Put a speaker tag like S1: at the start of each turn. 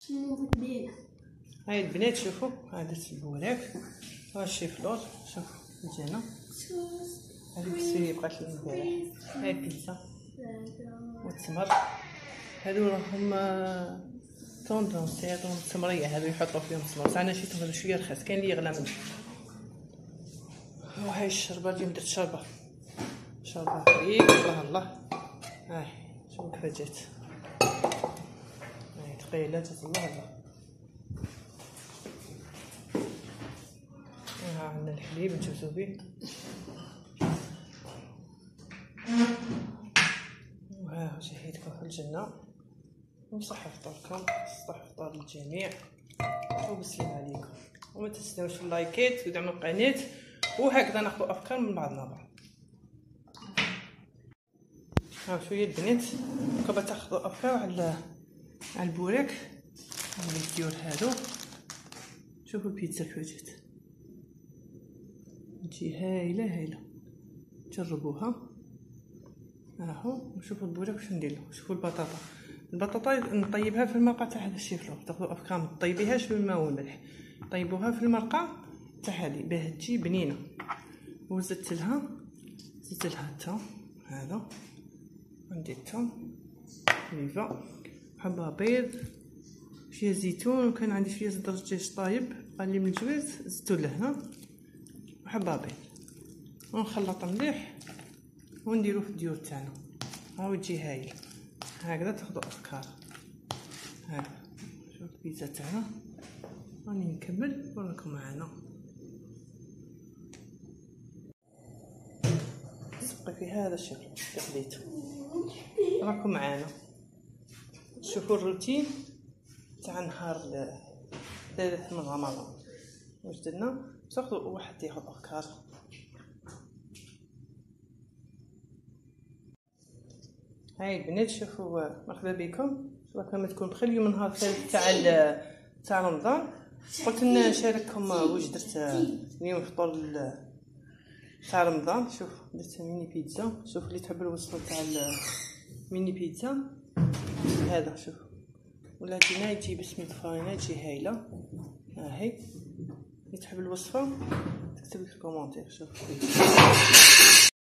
S1: هاي البنات شوفوا، ها درت البوراك، ها الشيفلور، شوفوا نجي هنا، هذيك السيري بقات لي البارح، هاي البيتزا والتمر، هادو راهم طوندونس، هادو التمريه، هادو يحطوا فيهم التمر، بصح انا شريتهم هادو شويه رخاص، كاين اللي يغلى منهم. وهاي الشربه اليوم درت شربه فريك، الله هاي شوفوا كيف جات، هاي ثقيله جات الله. ها عندنا الحليب نجبسو به، وها شهيتكم في الجنه، وصحة فطوركم، صحة فطور للجميع، وبسلام عليكم، وما تنساوش اللايكات ودعموا القناه، وهكذا ناخذ افكار من بعضنا بعض. ها شويه البنات قبل تاخذوا افكار على البوراك اللي الديور هادو، شوفوا البيتزا كيف جات، تجي هايله، جربوها. راهو وشوفوا البوراك واش ندير له، شوفوا البطاطا نطيبها في المرقه تاع هذا الشيفلور، تاخذوا افكار ما طيبيهاش بالماء والملح، طيبوها في المرقه تاع هذه باه تجي بنينه، وزدت لها الثوم هذا، عندي الثوم ليفا، حبه بيض، شويه زيتون، وكان عندي شويه زبده دجاج طايب قال لي من الجواز زدتو لهنا، وحبه بيض، ونخلط مليح ونديرو في الديور تاعنا، هاو تجي هايله. هكذا تاخذوا افكار. هاكا شوف البيتزا تاعنا، راني نكمل وراكم معنا. نسقي في هذا الشكل تقليته، راكم معنا. شوفوا الروتين تاع نهار الثالث من رمضان، واش درنا، تاخذوا واحد ياخذ افكار. هاي البنات شوفوا، مرحبا بكم، راكم تكون بخير. اليوم نهار الثالث تاع رمضان، قلت نشارككم واش درت اليوم فطور تاع رمضان. شوف درت ميني بيتزا، شوف اللي تحب الوصفه تاع الميني بيتزا هذا، شوف ولكن يجي بسمية فاينه، تجي هايله. هاهي اللي تحب الوصفه تكتب في الكومونتير. شوف